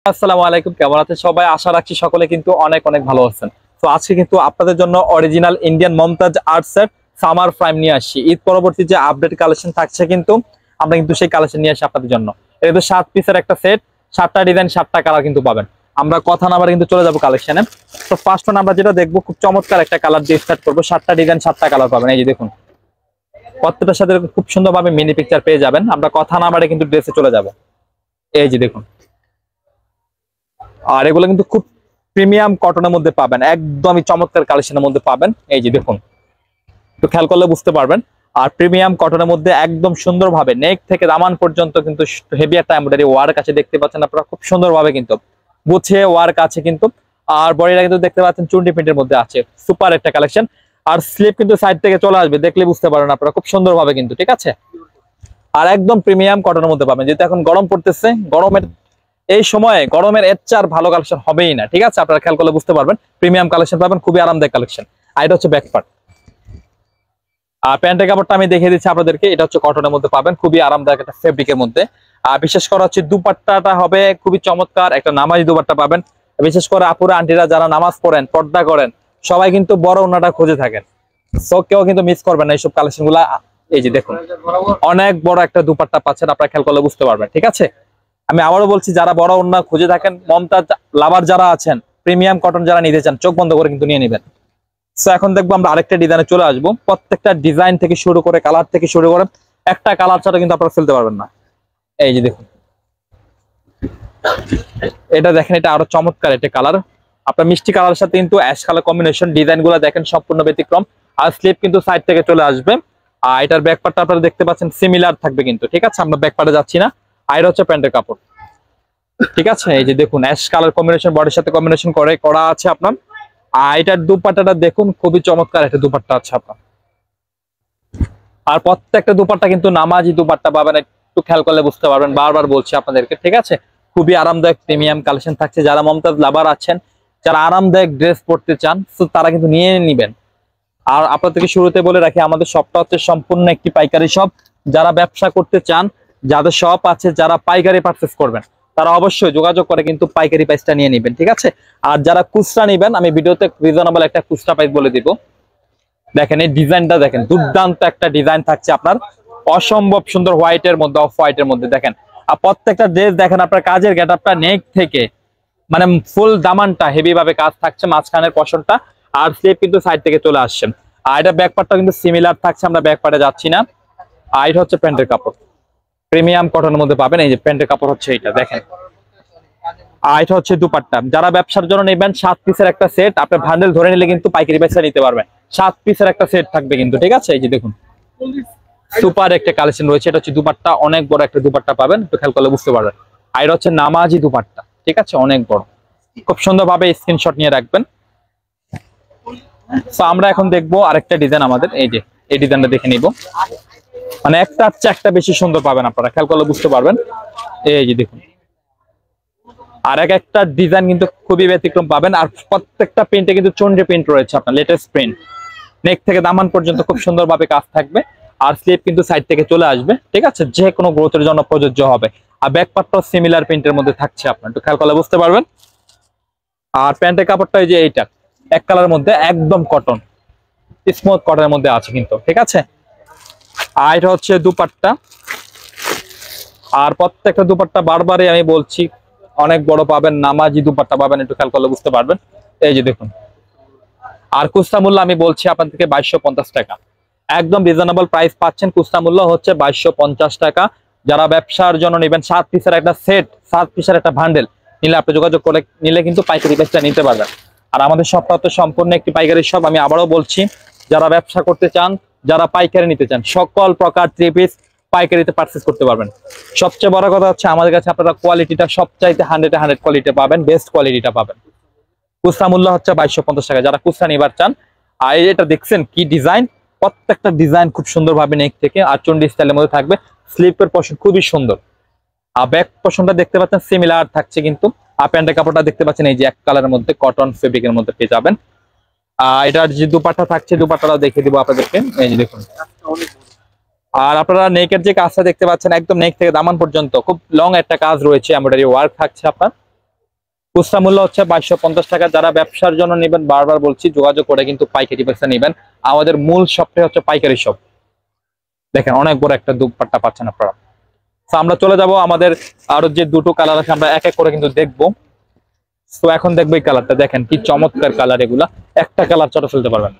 আসসালামু আলাইকুম, কেমন আছেন সবাই? আশা রাখছি সকলে কিন্তু অনেক অনেক ভালো আছেন। তো আজকে কিন্তু আপনাদের জন্য অরিজিনাল ইন্ডিয়ান মমতাজ আর্টসের সামার প্রাইম নিয়ে আসছি। ঈদ পরবর্তী যে আপডেট কালেকশন থাকছে কিন্তু আমরা কিন্তু সেই কালেকশন নিয়ে আসি আপনাদের জন্য। এটা তো 7 পিসের একটা সেট, 7টা ডিজাইন 7টা কালার কিন্তু পাবেন। আমরা কথা না বলে কিন্তু চলে যাবো কালেকশনে। তো ফার্স্ট আমরা যেটা দেখবো, খুব চমৎকার একটা কালার দিয়ে স্টার্ট করবো। 7টা ডিজাইন 7টা কালার পাবেন। এই যে দেখুন, প্রত্যেকটার সাথে খুব সুন্দরভাবে মিনি পিকচার পেয়ে যাবেন। আমরা কথা না বলে কিন্তু ড্রেসে চলে যাবো। এই যে দেখুন, আর এগুলো কিন্তু খুব প্রিমিয়াম কটনের মধ্যে পাবেন, একদমই চমৎকার কালেকশনের মধ্যে পাবেন। এই যে দেখুন, একটু খেয়াল করলে বুঝতে পারবেন। আর প্রিমিয়াম কটনের মধ্যে একদম সুন্দরভাবে নেক থেকে দামান পর্যন্ত কিন্তু হেভি একটা এমব্রয়ডারি ওয়ার্ক আছে, দেখতে পাচ্ছেন আপনারা খুব সুন্দরভাবে কিন্তু গুছিয়ে ওয়ার্ক আছে কিন্তু। আর বডিটা কিন্তু দেখতে পাচ্ছেন চুন্ডি প্রিন্টের মধ্যে আছে, সুপার একটা কালেকশন। আর স্লিপ কিন্তু সাইড থেকে চলে আসবে, দেখলে বুঝতে পারেন আপনারা খুব সুন্দরভাবে কিন্তু, ঠিক আছে। আর একদম প্রিমিয়াম কটনের মধ্যে পাবেন, যেহেতু এখন গরম পড়তেছে, গরমের এই সময়ে গরমের এর চার ভালো কালেকশন হবেই না, ঠিক আছে। আপনারা খেয়াল করলে বুঝতে পারবেন, প্রিমিয়াম কালেকশন পাবেন, খুবই আরামদায়ক কালেকশন। আর এটা হচ্ছে ব্যাক পার্ট। আর প্যান্টের কাপড়টা আমি দেখিয়ে দিচ্ছি আপনাদেরকে। এটা হচ্ছে কটনের মধ্যে পাবেন, খুবই আরামদায়ক একটা ফেব্রিকের মধ্যে। আর বিশেষ করে হচ্ছে দুপাট্টাটা হবে খুবই চমৎকার একটা নামাজি দুপাট্টা পাবেন। বিশেষ করে আপুরা আন্টিরা যারা নামাজ পড়েন, পর্দা করেন, সবাই কিন্তু বড় ওন্নাটা খুঁজে থাকেন। সো কেউ কিন্তু মিস করবেন না এইসব কালেকশন গুলা। এই যে দেখুন, অনেক বড় একটা দুপাট্টা পাচ্ছেন, আপনারা খেয়াল করলে বুঝতে পারবেন, ঠিক আছে। আমি আবারও বলছি, যারা বড় ওন্না খুঁজে থাকেন, মমতাজ লাভার যারা আছেন, প্রিমিয়াম কটন যারা নিতে চান, চোখ বন্ধ করে কিন্তু নিয়ে নেবেন। সো এখন দেখবো আমরা আরেকটা ডিজাইনে চলে আসবো। প্রত্যেকটা ডিজাইন থেকে শুরু করে কালার থেকে শুরু করে একটা কালার ছাড়া কিন্তু আপনারা ফেলতে পারবেন না। এই যে দেখুন, এটা দেখেন, এটা আরো চমৎকার একটা কালার। আপনার মিষ্টি কালারের সাথে কিন্তু অ্যাশ কালার কম্বিনেশন, ডিজাইন গুলো দেখেন সম্পূর্ণ ব্যতিক্রম। আর স্লিপ কিন্তু সাইড থেকে চলে আসবে। আর এটার ব্যাক পার্টটা আপনারা দেখতে পাচ্ছেন সিমিলার থাকবে কিন্তু, ঠিক আছে। আমরা ব্যাক পার্টে যাচ্ছি না। আর এটা হচ্ছে প্যান্টের কাপড়, ঠিক আছে। এই যে দেখুন, অ্যাশ কালার কম্বিনেশন, বডির সাথে কম্বিনেশন করে করা আছে আপনার। আর এটার দুপাট্টাটা দেখুন, খুবই চমৎকার একটা দুপাট্টা আছে আপনার। আর প্রত্যেকটা দুপাট্টা কিন্তু নামাজি দুপাট্টা পাবেন, একটু খেয়াল করলে বুঝতে পারবেন, বারবার বলছি আপনাদেরকে, ঠিক আছে। খুবই আরামদায়ক প্রিমিয়াম কালেকশন থাকছে। যারা মমতাজ লাভার আছেন, যারা আরামদায়ক ড্রেস পরতে চান, তো তারা কিন্তু নিয়ে নিবেন। আর আপনাদেরকে শুরুতে বলে রাখি, আমাদের শপটা হচ্ছে সম্পূর্ণ একটি পাইকারি শপ। যারা ব্যবসা করতে চান, যাদের শপ আছে, যারা পাইকারি পারচেস করবেন, তারা অবশ্যই যোগাযোগ করে কিন্তু পাইকারি প্রাইসটা নিয়ে নেবেন, ঠিক আছে। আর যারা খুচরা নিবেন, আমি ভিডিওতে রিজনেবল একটা খুচরা প্রাইস বলে দিব। দেখেন এই ডিজাইনটা, দেখেন দুর্দান্ত একটা ডিজাইন থাকছে আপনার, অসম্ভব সুন্দর, হোয়াইটের মধ্যে, অফ হোয়াইটের মধ্যে। দেখেন, আর প্রত্যেকটা ড্রেস দেখেন, আপনার কাজের গেটআপটা নেক থেকে মানে ফুল দামানটা হেভি ভাবে কাজ থাকছে, মাঝখানের পশনটা। আর স্লিপ কিন্তু সাইড থেকে চলে আসছে। আর এটা ব্যাক পার্টটা কিন্তু সিমিলার থাকছে, আমরা ব্যাক পার্টে যাচ্ছি না। আর এটা হচ্ছে প্যান্টের কাপড়, প্রিমিয়াম কটনের মধ্যে পাবেন। এই যে প্যান্টের কাপড় হচ্ছে এইটা, দেখেন। আর এটা হচ্ছে দুপাট্টা। যারা ব্যবসার জন্য নেবেন, 7 পিসের একটা সেট, আপনার ভান্ডেল ধরে নিলে কিন্তু পাইকারি পয়সা নিতে পারবেন। 7 পিসের একটা সেট থাকবে কিন্তু, ঠিক আছে। এই যে দেখুন, সুপার একটা কালেকশন রয়েছে। এটা হচ্ছে দুপাট্টা, অনেক বড় একটা দুপাট্টা পাবেন, একটু খেয়াল করলে বুঝতে পারবেন। আর এটা হচ্ছে নামাজি দুপাট্টা, ঠিক আছে, অনেক বড়। খুব সুন্দরভাবে স্ক্রিনশট নিয়ে রাখবেন। তো আমরা এখন দেখবো আরেকটা ডিজাইন আমাদের। এই যে এই ডিজাইনটা দেখে নিব, মানে একটা হচ্ছে একটা বেশি সুন্দর পাবেন, আপনারা খেয়াল করলে বুঝতে পারবেন। এই যে দেখুন, আর একটা ডিজাইন কিন্তু খুবই ব্যতিক্রম পাবেন। আর প্রত্যেকটা প্রিন্টে কিন্তু চন্ডী প্রিন্ট রয়েছে আপনার, লেটেস্ট প্রিন্ট। নেক থেকে দামান পর্যন্ত খুব সুন্দরভাবে কাজ থাকবে। আর স্লিপ কিন্তু সাইড থেকে চলে আসবে, ঠিক আছে, যে কোনো গ্রোথের জন্য প্রযোজ্য হবে। আর ব্যাক পার্টটাও সিমিলার প্রিন্টের মধ্যে থাকছে, আপনার একটু খেয়াল করলে বুঝতে পারবেন। আর প্যান্টের কাপড়টা এই যে এইটা, এক কালারের মধ্যে, একদম কটন, স্মুথ কটনের মধ্যে আছে কিন্তু, ঠিক আছে। আর এটা হচ্ছে দুপাট্টা। আর প্রত্যেকটা দুপাট্টা বারবারই আমি বলছি, অনেক বড় পাবেন, নামাজি দুপাট্টা পাবেন, একটু খেয়াল করলে বুঝতে পারবেন। এই যে দেখুন, আর খুচরা মূল্য আমি বলছি আপনাদেরকে 2250 টাকা, একদম রিজনেবল প্রাইস পাচ্ছেন। খুচরা মূল্য হচ্ছে 2250 টাকা। যারা ব্যবসার জন্য নেবেন, 7 পিসের একটা সেট, 7 পিসের একটা ভান্ডেল নিলে, আপনি যোগাযোগ করে নিলে কিন্তু পাইকারি প্রাইসটা নিতে পারবেন। আর আমাদের শপটা তো সম্পূর্ণ একটি পাইকারি শপ। আমি আবারও বলছি, যারা ব্যবসা করতে চান, যারা পাইকারি নিতে চান, সকল প্রকার 3 পিস পাইকারিতে পারচেস করতে পারবেন। সবচেয়ে বড় কথা হচ্ছে, আমাদের কাছে আপনারা কোয়ালিটিটা সবচাইতে 100 কোয়ালিটি পাবেন, বেস্ট কোয়ালিটিটা পাবেন। খুচরা মূল্য হচ্ছে 2250 টাকা, যারা খুচরা নিবার চান। আর এটা দেখছেন কি ডিজাইন, প্রত্যেকটা ডিজাইন খুব সুন্দর ভাবে নেক থেকে আর চন্ডি স্টাইলের মধ্যে থাকবে। স্লিপের পশন খুবই সুন্দর। আর ব্যাক পশনটা দেখতে পাচ্ছেন সিমিলার থাকছে কিন্তু। আর প্যান্টের কাপড়টা দেখতে পাচ্ছেন, এই যে এক কালারের মধ্যে কটন ফেব্রিকের মধ্যে পেয়ে যাবেন। এটার যে দুপাট্টা থাকছে, দুপাট্টাটাও দেখিয়ে দিব আপনাদেরকে। এই যে দেখুন, আর আপনারা নেকের যে কাজটা দেখতে পাচ্ছেন, একদম নেক থেকে দামান পর্যন্ত খুব লং একটা কাজ রয়েছে, এমব্রয়ডারি ওয়ার্ক থাকছে আপনার। খুচরা মূল্য হচ্ছে 2250 টাকা। যারা ব্যবসার জন্য নেবেন, বারবার বলছি, যোগাযোগ করে কিন্তু পাইকারি পয়সা নেবেন। আমাদের মূল শপটাই হচ্ছে পাইকারি শপ। দেখেন অনেক বড় একটা দুপাট্টা পাচ্ছেন আপনারা। তো আমরা চলে যাব আমাদের আরো যে দুটো কালার আছে, আমরা এক এক করে কিন্তু দেখবো। তো এখন দেখবো এই কালারটা, দেখেন কি চমৎকার কালার, এগুলা একটা কালার চটে ফেলতে পারবেন।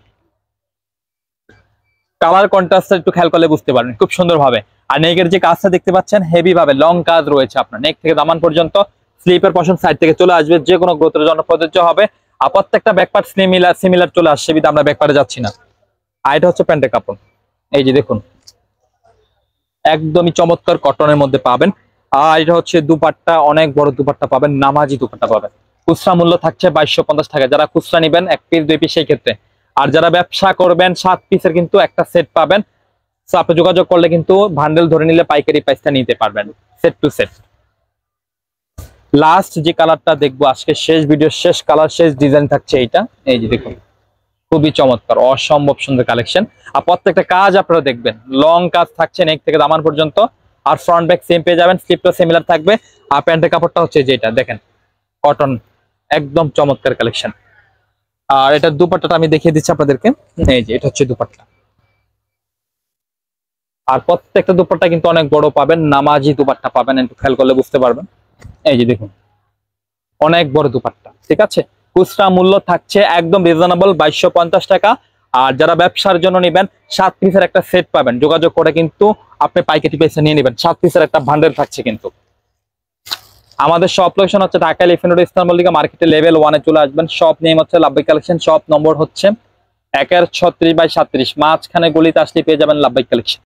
কালার কন্ট্রাস্টটা একটু খেয়াল করলে বুঝতে পারবেন খুব সুন্দর ভাবে। আর নেকের যে কাজটা দেখতে পাচ্ছেন হেভি ভাবে লং কাজ রয়েছে আপনার নেক থেকে দামান পর্যন্ত। স্লিপের পশন সাইড থেকে চলে আসবে, যে কোনো গ্রোথের জন্য প্রযোজ্য হবে। আর প্রত্যেকটা ব্যাকপার্ট সিমিলার চলে আসছে, বিধে আমরা ব্যাকপার্টে যাচ্ছি না। আর এটা হচ্ছে প্যান্টের কাপড়, এই যে দেখুন একদমই চমৎকার কটনের মধ্যে পাবেন। আর এটা হচ্ছে দুপাট্টা, অনেক বড় দুপাট্টা পাবেন, নামাজি দুপাট্টা পাবেন। খুচরা মূল্য থাকছে 2250 টাকা। যারা খুচরা নিবেন 1 পিস 2 পিস সেই ক্ষেত্রে, আর যারা ব্যবসা করবেন 7 পিসের কিন্তু একটা সেট পাবেন। তো আপনি যোগাযোগ করলে কিন্তু বান্ডেল ধরে নিলে পাইকারি প্রাইসটা নিতে পারবেন, সেট টু সেট। লাস্ট যে কালারটা দেখবো আজকে, শেষ ভিডিওর শেষ কালার, শেষ ডিজাইন থাকছে এইটা, এই যে দেখুন খুবই চমৎকার, অসম্ভব সুন্দর কালেকশন। আর প্রত্যেকটা কাজ আপনারা দেখবেন লং কাজ থাকছে নেক থেকে দামান পর্যন্ত। আর ফ্রন্ট ব্যাক সেম পেয়ে যাবেন, স্লিপটা সিমিলার থাকবে। আর প্যান্টের কাপড়টা হচ্ছে যেটা দেখেন কটন, একদম চমৎকার কালেকশন। আর এটা দুপাট্টাটা আমি দেখিয়ে দিচ্ছি আপনাদেরকে, এই যে এটা হচ্ছে দুপাট্টা। আর প্রত্যেকটা দুপাট্টা কিন্তু অনেক বড় পাবেন, নামাজি দুপাট্টা পাবেন, একটু খেয়াল করলে বুঝতে পারবেন। এই যে দেখুন অনেক বড় দুপাট্টা, ঠিক আছে। খুচরা মূল্য থাকছে একদম রিজনেবল 2250 টাকা। আর যারা ব্যবসার জন্য নেবেন 7 পিসের একটা সেট পাবেন, যোগাযোগ করে কিন্তু আপনি পাইকারি পয়সা নিয়ে নেবেন। 7 পিসের একটা বান্ডেল থাকছে কিন্তু। আমাদের শপ লোকেশন হচ্ছে Dhaka Elephant Road Eastern Mallika মার্কেটে লেভেল 1 এ চলে আসবেন। শপ নেম হচ্ছে লাভবাই কালেকশন, শপ নম্বর হচ্ছে 1-36/37, মাঝখানে গলিতে আসলে পেয়ে যাবেন লাভবাই কালেকশন।